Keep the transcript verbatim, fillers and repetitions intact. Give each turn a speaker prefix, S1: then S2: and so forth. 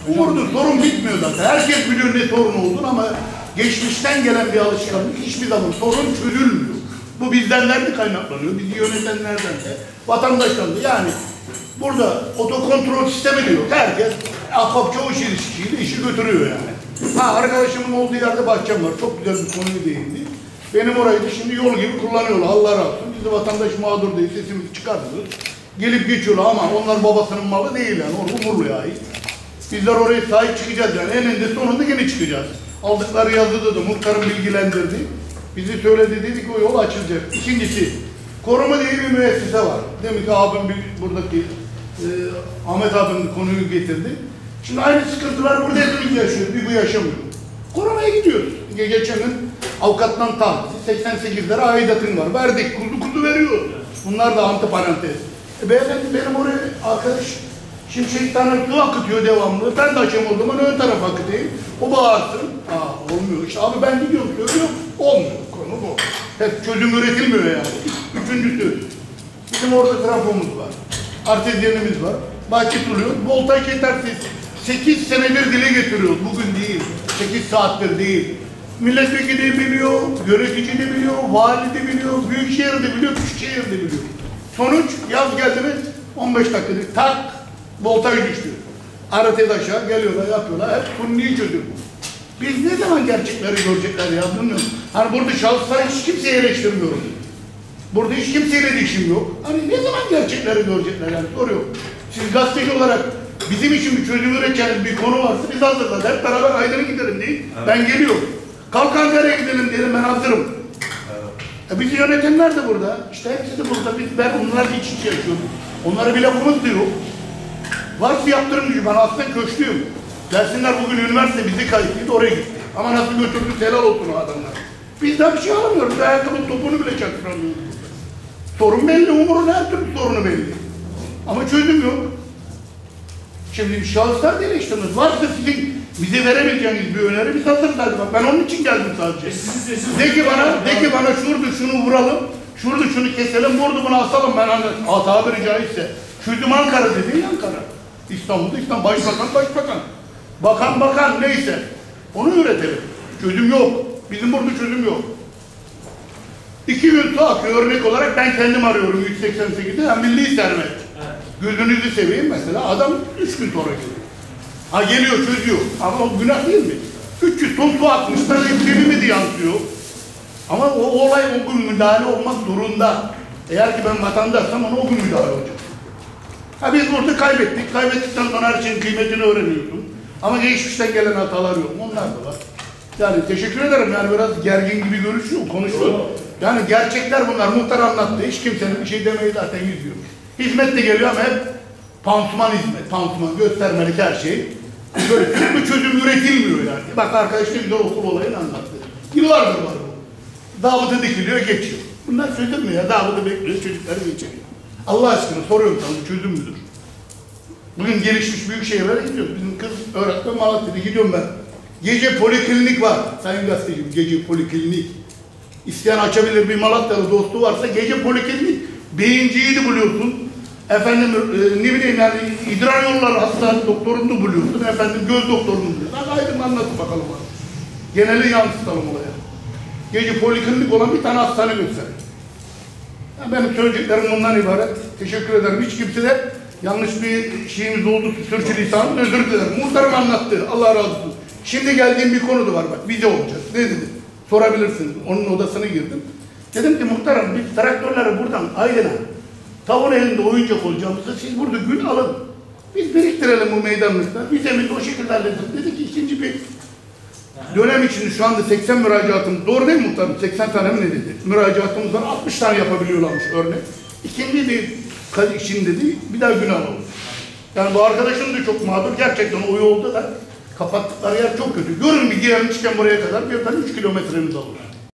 S1: Umurdu, sorun bitmiyor zaten. Herkes biliyor ne sorun olduğunu ama geçmişten gelen bir alışkanlık hiçbir zaman sorun çözülmüyor. Bu bizden de kaynaklanıyor, bizi yönetenlerden de, vatandaştan da. Yani burada otokontrol sistemi de yok. Herkes ahbap çavuş ilişkiyle işi götürüyor yani. Ha, arkadaşımın olduğu yerde bahçem var. Çok güzel bir konuyu değindi. Benim orayı da şimdi yol gibi kullanıyorlar. Allah razı olsun. Biz de vatandaş mağdur değil, sesimizi çıkartıyoruz. Gelip geçiyorlar ama onlar babasının malı değil yani. Onu umurluya ait. Bizler oraya sahip çıkacağız yani. Eninde sonunda yine çıkacağız. Aldıkları yazıda da muhtarım bilgilendirdi. Bizi söyledi, dedik o yol açılacak. İkincisi, koruma diye bir müessese var. Demek ki abim bir, buradaki e, Ahmet abim konuyu getirdi. Şimdi aynı sıkıntılar burada hepimiz yaşıyoruz. Bir bu yaşamıyor. Korumaya gidiyoruz. Geçen gün avukattan tam seksen sekizlere aidatın var. Verdik, kuzu kuzu veriyor. Bunlar da antiparantez. E beyefendi benim oraya arkadaş Şimşek tane su akıtıyor devamlı. Ben de açayım o zaman ön tarafa akıtayım. O bağırsın. Aa olmuyor. İşte abi ben gidiyorum söylüyorum. Olmuyor. Konu bu. Hep çözüm üretilmiyor yani. Üçüncüsü. Bizim orada trafomuz var. Artezyenimiz var. Bahçe suluyor. Voltaj yetersiz. sekiz senedir dile getiriyoruz. Bugün değil. sekiz saattir değil. Milletvekili de biliyor, yönetici de biliyor, vali de biliyor, büyükşehir de biliyor, küçükşehir de biliyor. Sonuç yaz geldi mi on beş dakikadır tak voltaj düştü. Arıtez aşağı geliyorlar, yapıyorlar. Hep sunniyi çözüm. Biz ne zaman gerçekleri görecekler ya bilmiyorum. Hani burada şahıslar hiç kimseyi eleştirmiyorum. Burada hiç kimseyle de işim yok. Hani ne zaman gerçekleri görecekler yani soruyorum. Siz gazeteci olarak bizim için bir çözüm üreteceğiniz bir konu varsa biz hazırladık. Hep beraber Aydın'a gidelim değil. Evet. Ben geliyorum. Kalk Ankara'ya gidelim diyelim ben hazırım. Evet. E bizi yönetenler de burada. İşte hepsi de burada. Biz, ben onlarla iç içe yaşıyorum. Onlara bir lafımız da yok. Varsa yaptırım gücü. Ben aslında köşklüyüm. Dersinler bugün üniversite bizi kayıtlıydı oraya gitti. Ama nasıl götürdü helal olsun o adamlar. Biz daha bir şey alamıyoruz. Bir ayakkabının topunu bile çaktıramıyoruz. Sorun belli. Umur'un her türlü sorunu belli. Ama çözüm yok. Şimdi şahıslar değil işlemimiz. Varsa sizin bize verebileceğiniz bir öneri biz hazırız. Bak ben onun için geldim sadece. De ki bana, de ki bana şurada şunu vuralım, şurada şunu keselim, burada bunu asalım. Ben hani tabiri caizse. Çözüm Ankara dedi, Ankara. İstanbul'da İstanbul. Başbakan, başbakan. Bakan, bakan neyse. Onu üretelim. Çözüm yok. Bizim burada çözüm yok. İki gün su akıyor örnek olarak ben kendim arıyorum yüz seksen sekizde. Yani milli servet. Gözünüzü seveyim mesela adam üç gün sonra geliyor. Ha geliyor çözüyor ama o günah değil mi? üç yüz ton su atmışlar cebimi de yansıyor. Ama o olay o gün müdahale olmak zorunda. Eğer ki ben vatandaşsam ona o gün müdahale olacak. Ha biz burada kaybettik. Kaybettikten sonra her şeyin kıymetini öğreniyorsun. Ama geçmişten gelen hatalar yok. Onlar da var. Yani teşekkür ederim. Yani biraz gergin gibi görüşüyor, konuşuyor. Yani gerçekler bunlar. Muhtar anlattı. Hiç kimsenin bir şey demeyi zaten yüzüyor. Hizmet de geliyor ama hep pansuman hizmet, pansuman göstermelik her şey. Böyle bir çözüm üretilmiyor yani. Bak arkadaş ne güzel okul olayını anlattı. Yıllardır var bu. Davut'a dikiliyor, geçiyor. Bunlar çözüm mü ya? Davut'u bekliyor, çocukları geçiyor. Allah aşkına soruyorum sana, bu çözüm müdür? Bugün gelişmiş büyük şehirlere gidiyoruz. Bizim kız öğretmen Malatya'da gidiyorum ben. Gece poliklinik var. Sayın gazetecim, gece poliklinik. İsteyen açabilir bir Malatyalı dostu varsa gece poliklinik. Beyinciyi de buluyorsun. Efendim e, ne bileyim yani idrar yolları hastane doktorunu da buluyorsun. Efendim göz doktorunu buluyorsun. Hadi aydın anlatın bakalım abi. Geneli yansıtalım olaya. Gece poliklinik olan bir tane hastane gösterin. Yani benim söyleyeceklerim bundan ibaret. Teşekkür ederim. Hiç kimse de yanlış bir şeyimiz oldu. Sürçülisanın özür dilerim. Muhtarım anlattı. Allah razı olsun. Şimdi geldiğim bir konu da var bak. Vize olacak. Ne dedi? Sorabilirsiniz. Onun odasına girdim. Dedim ki muhtarım biz traktörleri buradan Aydın'a tavuğun elinde oyuncak olacağımızda siz burada gül alın. Biz biriktirelim bu meydanlıkta. Vizemizi o şekilde halledelim. Dedi ki ikinci bir dönem içinde şu anda seksen müracaatımız. Doğru değil mi muhtarım? seksen tane mi ne dedi? Müracaatımız var. altmış tane yapabiliyorlarmış örnek. İkinci bir kaç için dedi. Bir daha gün alalım. Yani bu arkadaşım da çok mağdur. Gerçekten o yolda da kapattıkları yer çok kötü. Görün bir girelim çıkan buraya kadar birden üç kilometremiz alır.